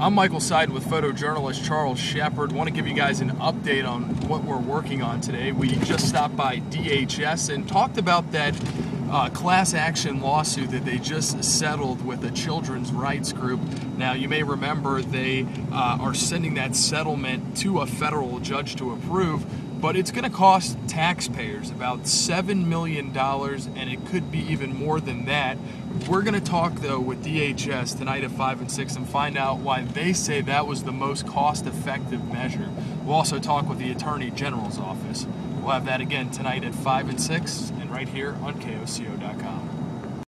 I'm Michael Seiden with photojournalist Charles Shepard. Want to give you guys an update on what we're working on today. We just stopped by DHS and talked about that class action lawsuit that they just settled with a children's rights group. Now, you may remember they are sending that settlement to a federal judge to approve, but it's going to cost taxpayers about $7 million, and it could be even more than that. We're going to talk, though, with DHS tonight at 5 and 6 and find out why they say that was the most cost-effective measure. We'll also talk with the Attorney General's office. We'll have that again tonight at 5 and 6 and right here on KOCO.com.